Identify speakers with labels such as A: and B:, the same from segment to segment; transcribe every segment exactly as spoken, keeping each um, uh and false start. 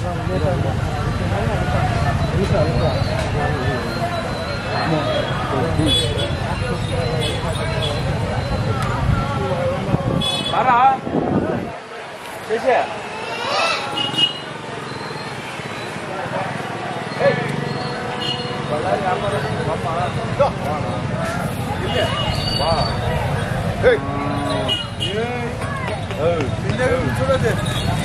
A: Para. Sisi. Hey. Balari apa? Mama. Ini. Wah. Hey. Oh. Ini sudah deh.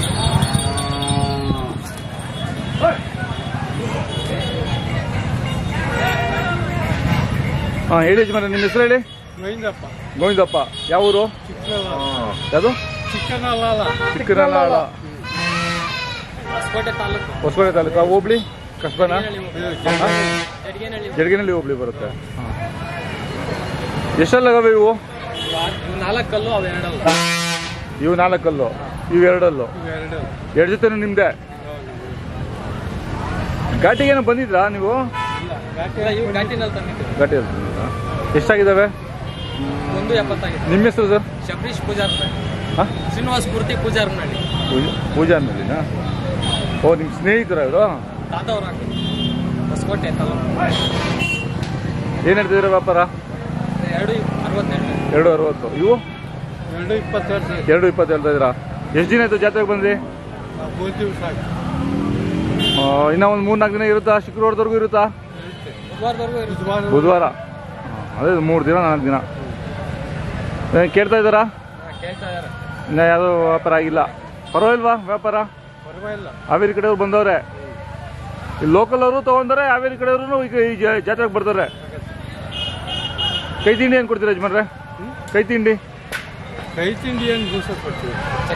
B: ಹಾಂ ಹೇಳಿ ಯಜಮಾನ, ನಿಮ್ಮ ಹೆಸರು ಹೇಳಿ.
A: ಗೋವಿಂದಪ್ಪ.
B: ಗೋವಿಂದಪ್ಪ. ಯಾವ ಊರು? ಯಾವುದು?
A: ಚಿಕ್ಕನಲ್ಲಾಳ.
B: ಚಿಕ್ಕನಲ್ಲಾಳ.
A: ಹೊಸಕೋಟೆ ತಾಲೂಕು.
B: ಹೊಸಕೋಟೆ ತಾಲೂಕು. ಹೋಬ್ಳಿ ಕಸ್ಬನಾ? ಜಡಗೇನಹಳ್ಳಿ ಹೋಬ್ಳಿ ಬರುತ್ತೆ. ಹಾಂ. ಎಷ್ಟೆಲ್ಲಗವೆ ಇವು?
A: ನಾಲ್ಕು ಕಲ್ಲು, ಅವು ಎರಡಲ್ಲ.
B: ಇವು ನಾಲ್ಕು ಕಲ್ಲು, ಇವು ಎರಡಲ್ಲು. ಎರಡು ಜೊತೆನೂ ನಿಮ್ದೆ? ಘಾಟಿಗೇನು ಬಂದಿದ್ರಾ ನೀವು?
A: ಘಾಟಿನಲ್ಲಿ ತಂದಿದ್ದು.
B: ಘಾಟಿಯಲ್ಲಿ ತಂದಿದ್ರಾ? ಎಷ್ಟಾಗಿದ್ದಾವೆ?
A: ಒಂದು ಎಪ್ಪತ್ತಾಗಿದೆ.
B: ನಿಮ್ಮ ಹೆಸರು ಸರ್?
A: ಶಬರೀಶ್ ಪೂಜಾರ್.
B: ಹಾಂ,
A: ಶ್ರೀನಿವಾಸ್ ಪೂರ್ತಿ ಪೂಜಾರ್ನಹಳ್ಳಿ.
B: ಪೂಜಾರ್ನಹಳ್ಳಿನಾ? ಓ, ನಿಮ್ಮ ಸ್ನೇಹಿತರ ಇವರು?
A: ತಾತವ್ರು ಹಾಕಿ ಹೊಸಕೋಟೆ ತಾಲೂಕು.
B: ಏನು ಹೇಳ್ತಿದ್ದೀರಾ ವ್ಯಾಪಾರ?
A: ಎರಡು ಅರವತ್ತೆರಡು.
B: ಎರಡು ಅರವತ್ತು. ಇವು
A: ಎರಡು ಇಪ್ಪತ್ತೆರಡು.
B: ಎರಡು ಇಪ್ಪತ್ತು ಹೇಳ್ತಾ ಇದ್ದೀರಾ? ಎಷ್ಟು ದಿನ ಆಯಿತು ಜಾತ್ರೆಗೆ ಬಂದ್ರಿ?
A: ಮೂರು ದಿವಸ ಆಯ್ತು.
B: ಇನ್ನೂ ಒಂದು ಮೂರು ನಾಲ್ಕು ದಿನ ಇರುತ್ತಾ? ಶುಕ್ರವಾರದವರೆಗೂ ಇರುತ್ತಾ?
A: ಬುಧವಾರದವರೆಗೂ.
B: ಬುಧವಾರ. ಅದೇ ಮೂರು ದಿನ ನಾಲ್ಕು ದಿನ ಕೇಳ್ತಾ ಇದ್ದಾರಾ?
A: ಕೇಳ್ತಾ ಇದ್ದಾರೆ.
B: ಇನ್ನು ಯಾವುದೋ ವ್ಯಾಪಾರ ಆಗಿಲ್ಲ. ಪರವಾಗಿಲ್ವಾ ವ್ಯಾಪಾರ?
A: ಪರವಾಗಿಲ್ಲ.
B: ಹಾವೇರಿ ಕಡೆಯವ್ರು ಬಂದವ್ರೆ, ಇಲ್ಲಿ ಲೋಕಲ್ ಅವರು ತೊಗೊಂಡಾರೆ, ಹಾವೇರಿ ಕಡೆಯವರು ಈಗ ಈ ಜಾತ್ರೆಗೆ ಬರ್ತಾರೆ. ಕೈ ತಿಂಡಿ ಏನು ಕೊಡ್ತೀರಾ ಯಜಮಾನ್ರೆ? ಕೈ ತಿಂಡಿ
A: ಕೈ ತಿಂಡಿ ಏನು ಬೂಸ ಕೊಡ್ತೀವಿ.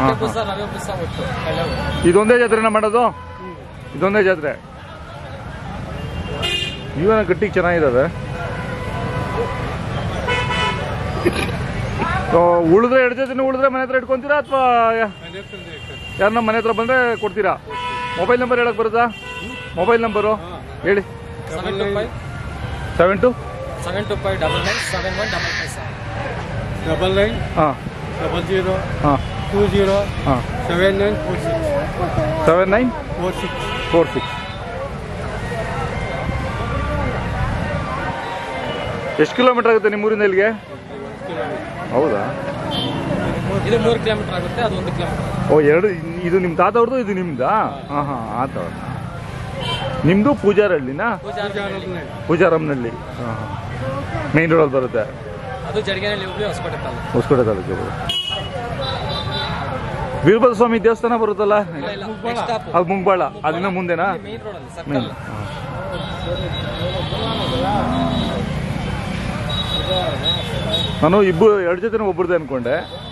B: ಇದೊಂದೇ ಜಾತ್ರೆನ ಮಾಡೋದು? ಇದೊಂದೇ ಜಾತ್ರೆ. ಇವನ ಗಟ್ಟಿಗೆ ಚೆನ್ನಾಗಿದ್ದಾವೆ. ಉಳಿದ್ರೆ ಎರಡು ಜೊತೆ ಉಳಿದ್ರೆ ಮನೆ ಹತ್ರ ಇಟ್ಕೊತೀರಾ ಅಥವಾ ಯಾರನ್ನ ಮನೆ ಹತ್ರ ಬಂದರೆ ಕೊಡ್ತೀರಾ? ಮೊಬೈಲ್ ನಂಬರ್ ಹೇಳಕ್ ಬರುತ್ತಾ? ಮೊಬೈಲ್ ನಂಬರು ಹೇಳಿ.
A: Seven two five
B: seven two
A: seven two five double nine seven one double five seven double nine
B: ಹಾಂ
A: ಡಬಲ್ ಜೀರೋ
B: ಹಾಂ
A: ಟೂ ಜೀರೋ
B: ಹಾಂ
A: seven nine four six
B: seven nine
A: four six
B: four six. ಎಷ್ಟು kilometre ಆಗುತ್ತೆ ನಿಮ್ಮೂರಿಂದ ಇಲ್ಲಿಗೆ? ಹೌದಾ?
A: ಇದು ಮೂರು ಕಿಲೋಮೀಟರ್ ಆಗುತ್ತೆ, ಅದು ಒಂದು ಕಿಲೋಮೀಟರ್.
B: ಓ, ಎರಡು. ಇದು ನಿಮ್ಮ ತಾತವ್ರದ್ದು, ಇದು ನಿಮ್ದಾ? ಹಾಂ ಹಾಂ ಆತ. ನಿಮ್ಮದು ಪೂಜಾರಹಳ್ಳಿನಾ? ಪೂಜಾರಮ್ಮನಹಳ್ಳಿ. ಹಾಂ ಹಾಂ. ಮೇನ್ ರೋಡಲ್ಲಿ ಬರುತ್ತೆ.
A: ಅದು ಜಡಗೇನಹಳ್ಳಿ ಹೋಗ್ಲಿ, ಹೊಸಕೋಟೆ ತಾಲೂಕು.
B: ಹೊಸಕೋಟೆ ತಾಲೂಕು. ವೀರಭದ್ರ ಸ್ವಾಮಿ ದೇವಸ್ಥಾನ ಬರುತ್ತಲ್ಲ, ಅದು ಮುಂಗ್ಬಾಳ, ಅದಿನ್ನ ಮುಂದೆನಾ?
A: ಮೇನ್ ರೋಡಲ್ಲಿ.
B: ನಾನು ಇಬ್ಬರು ಎರಡು ಜೊತೆ ಒಬ್ಬರದೇ ಅನ್ಕೊಂಡೆ.